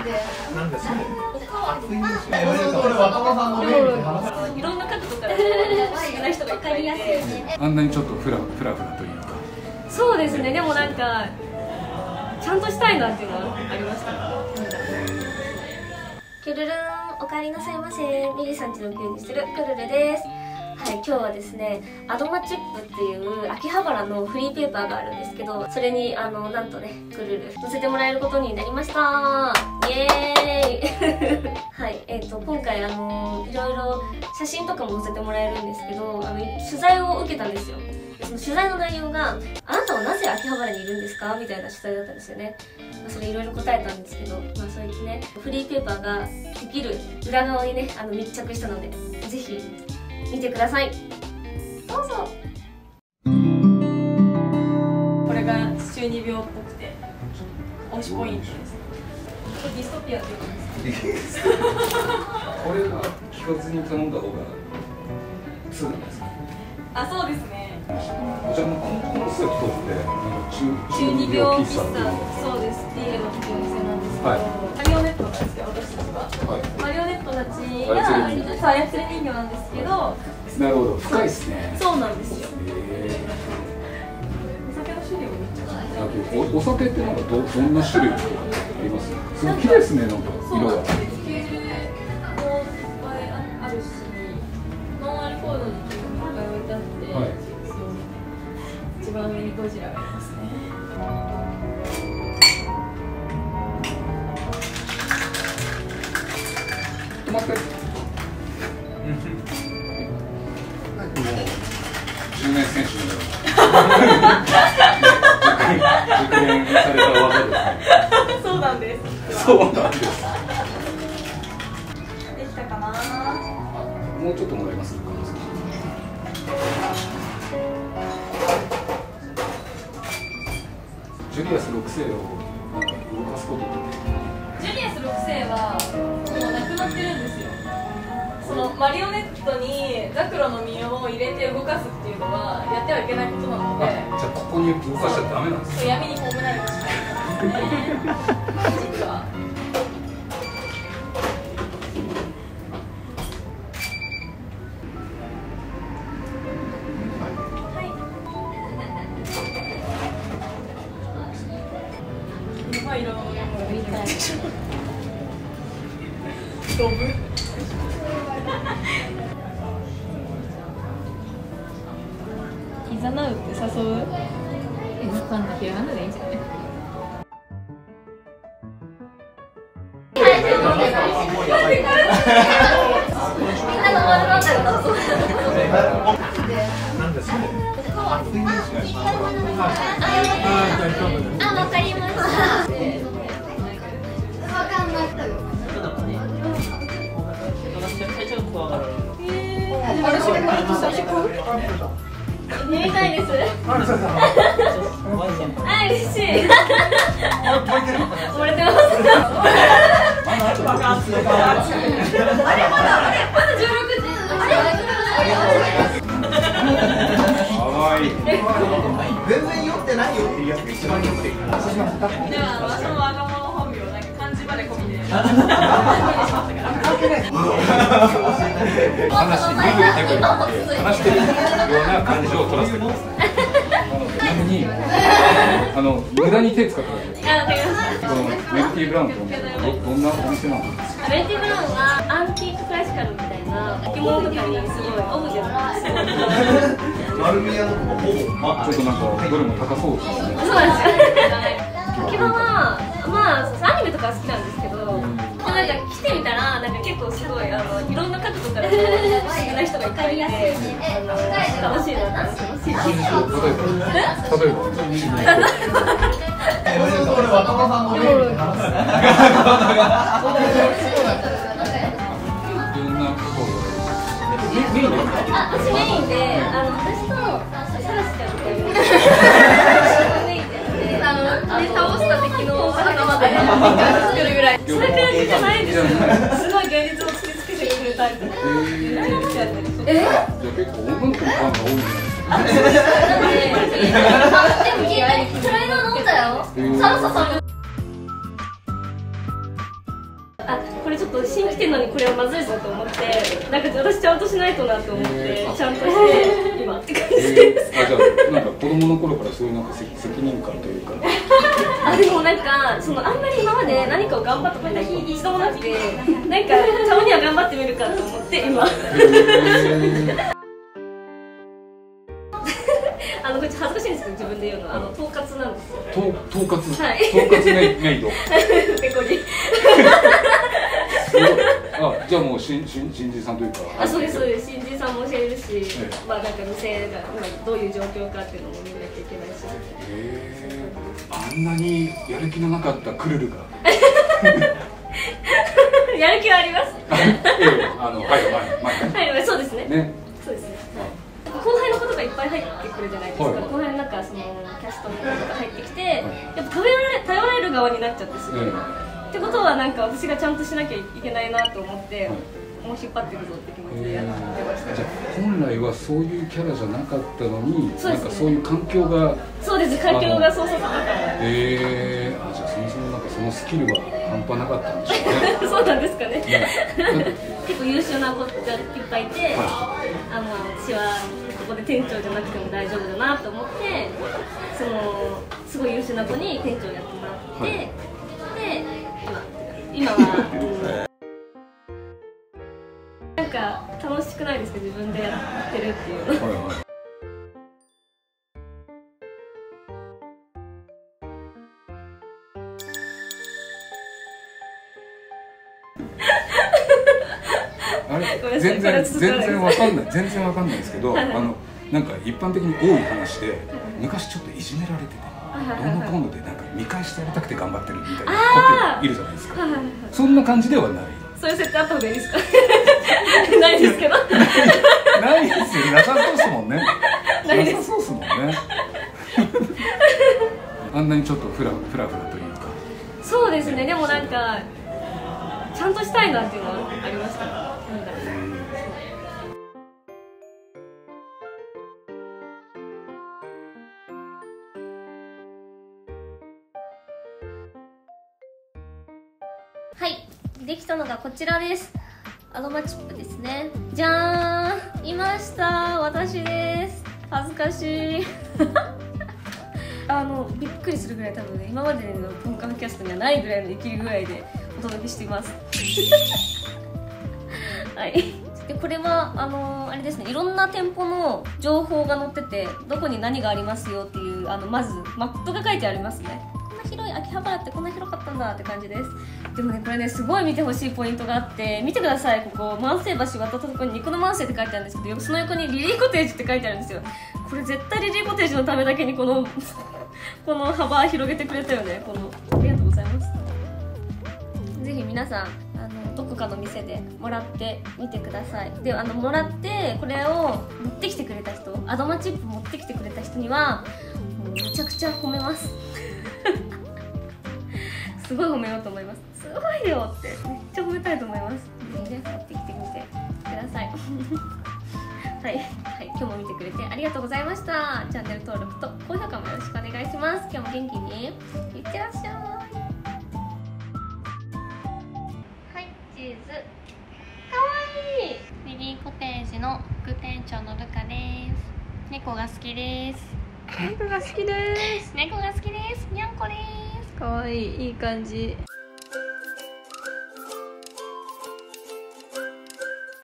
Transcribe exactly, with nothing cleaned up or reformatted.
なんでそれ。熱いんですよ。これ若葉さんのメインで話す。 いろんな角度から不思議な人がいっぱいいて、 あんなにちょっとフラフラフラというか。 そうですね。でもなんかちゃんとしたいなっていうのはありました。キュルルン、お帰りなさいませ。ミリさんちの給にしてるクルルです。はい、今日はですね、アドマチップっていう秋葉原のフリーペーパーがあるんですけど、それにあのなんとね、クルル載せてもらえることになりました。イエーイはい、えっ、ー、と今回あのいろいろ写真とかも載せてもらえるんですけど、あの取材を受けたんですよ。その取材の内容が、あなたはなぜ秋葉原にいるんですかみたいな取材だったんですよね。それいろいろ答えたんですけど、まあそういったね、フリーペーパーができる裏側にね、あの密着したので、ぜひ見てください。どうぞ。これが中二病っぽくて推しポイントです。これディストピアって言うんですか。 これは聞かずに頼んだ方がツーなんですか。 あ、そうですね。 じゃあこのコンセプトって中二病喫茶、そうです。ディエロっていうお店なんですけど、マリオネットなんですけど、私たちはマリオネットたちが操る人形なんですけど。 なるほど、深いですね。 そうなんですよ。 お酒の種類もめっちゃおお酒ってなんかどどんな種類とかあります？すごい綺麗ですね、なんか色が。 スケールもいっぱいあるし、ノンアルコールのリキュールもいっぱい置いてあって、はい、一番上にゴジラがいますね。 止まって。もうじゅうねん選手のような熟練された技ですね。 そうなんです。 そうなんです。 できたかな。 もうちょっともらえますか。ジュリアスろくせいをなんか動かすことって。 ジュリアスろくせいはもうなくなってるんですよ。そのマリオネットにザクロの実を入れて動かすっていうのはやってはいけないことなので、 じゃあここに動かしちゃダメなんですか。 闇に葬られてしまいますね。実は。はい。うまい色の見たいでしょ。ドブ。イザナウって誘う？え、わかんない。ひらがなでいいんじゃない？みんなの丸なんだよな。 なんでそれ。熱いんですよ。 あ、わかりました。わかんない。見たいです。あ、嬉しい。溺れてます。あれまだあれまだじゅうろくじ。 可愛い。 全然酔ってないよっていうやつが一番酔ってる。ではその若者本名なんか漢字まで込みで。話してるような感じを取らせてください。ちなみにあの無駄に手使ってください。 あ、わかりました。 このメルティーブラウンってどんなお店なの？ メルティーブラウンはアンティーククラシカルみたいな着物とかにすごいオブジェなんですよ。 マルミヤのほぼちょっとなんかどれも高そうですね。 そうなんですよ。着物はまあアニメとか好きなんですけど、なんか着てみたらなんか結構すごいあのいろんな角度から不思議な人がいっぱいいて、あの楽しいなって思ってます。 例えばこれ若葉さんのメインで話す。 いろんなことをあ、私メインで、あの私とサラスちゃんっていうメインでやって、あので倒した敵の頭で作るぐらい。それくらいじゃないですよ。すごい現実を突きつけてくるタイプで。え？ じゃあ結構女の子のファンが多いんじゃないですか。 でもトライナー飲んだよ。サラサさん。 あこれちょっと新規店なのにこれはまずいぞと思って、なんか私ちゃんとしないとなと思って、 えー、 ちゃんとして今って感じです、 えー、あじゃあなんか子供の頃からそういうなんか責任感というかあでもなんかそのあんまり今まで何かを頑張ったことが一度もなくて、なんかたまには頑張ってみるかと思って今、えーあのこれ恥ずかしいんですけど自分で言うのはあの統括なんですよ。 統括、 はい、 統括メイド。 ペコリ。 あじゃあもう新新新人さんというか。 あそうですそうです、新人さんも教えるし、 ええ、 まあなんか店が今どういう状況かっていうのも見なきゃいけないし。 へー、あんなにやる気のなかったクルルが。 やる気はあります。 ええ、あのはいはいはいはいそうですね。 ね。 そうですね。後輩のことがいっぱい入ってくるじゃないですか、はい、後輩の中そのキャストのことが入ってきて、はい、やっぱ頼られ頼られる側になっちゃってすごい、うん、ってことはなんか私がちゃんとしなきゃいけないなと思って、はい、もう引っ張っていくぞって気持ちでやってました。 じゃあ本来はそういうキャラじゃなかったのに、そうですね、なんかそういう環境がそうです環境がそうさせたからへえー、あじゃあそもそもなんかそのスキルは半端なかったんでしょうねそうなんですかね、ね結構優秀な子がいっぱいいて、はい、あの私はここで店長じゃなくても大丈夫だなと思ってそのすごい優秀な子に店長やってもらって、はい、で今今は、うん、なんか楽しくないですか自分でやってるっていうの、はいはいあれ全然全然わかんない全然わかんないですけど、あのなんか一般的に多い話で昔ちょっといじめられてて、どんどん今度でなんか見返してやりたくて頑張ってるみたいな子っているじゃないですか。そんな感じではない。 そういう設定あった方がいいですか？ないですけど。 ないですよ。なさそうですもんね。なさそうですもんね。あんなにちょっとフラフラフラというか。 そうですね。でもなんかちゃんとしたいなっていうのはありました。なんだろう。はい、できたのがこちらです。アロマチップですね。じゃーん、いました、私です。恥ずかしい。あのびっくりするぐらい多分今までのポンカンキャストにはないぐらいの生きるぐらいでお届けしています。はい。でこれはあのー、あれですね、いろんな店舗の情報が載ってて、どこに何がありますよっていうあのまずマップが書いてありますね。広い秋葉原ってこんな広かったんだって感じです。でもねこれねすごい見てほしいポイントがあって、見てください。ここ万世橋渡ったところに肉の万世って書いてあるんですけど、その横にリリーコテージって書いてあるんですよ。これ絶対リリーコテージのためだけにこのこの幅広げてくれたよね。このありがとうございます。ぜひ皆さんあのどこかの店でもらってみてください。であのもらってこれを持ってきてくれた人、アドマチップ持ってきてくれた人にはもうめちゃくちゃ褒めます。すごい褒めようと思います。すごいよってめっちゃ褒めたいと思います。ぜひね持ってきてみてください。はい、はい、今日も見てくれてありがとうございました。チャンネル登録と高評価もよろしくお願いします。今日も元気にいってらっしゃい。はい、チーズ。かわいい。リリーコテージの副店長のルカです。猫が好きです。猫が好きです。猫が好きです。にゃんこです。かわいい、いい感じ。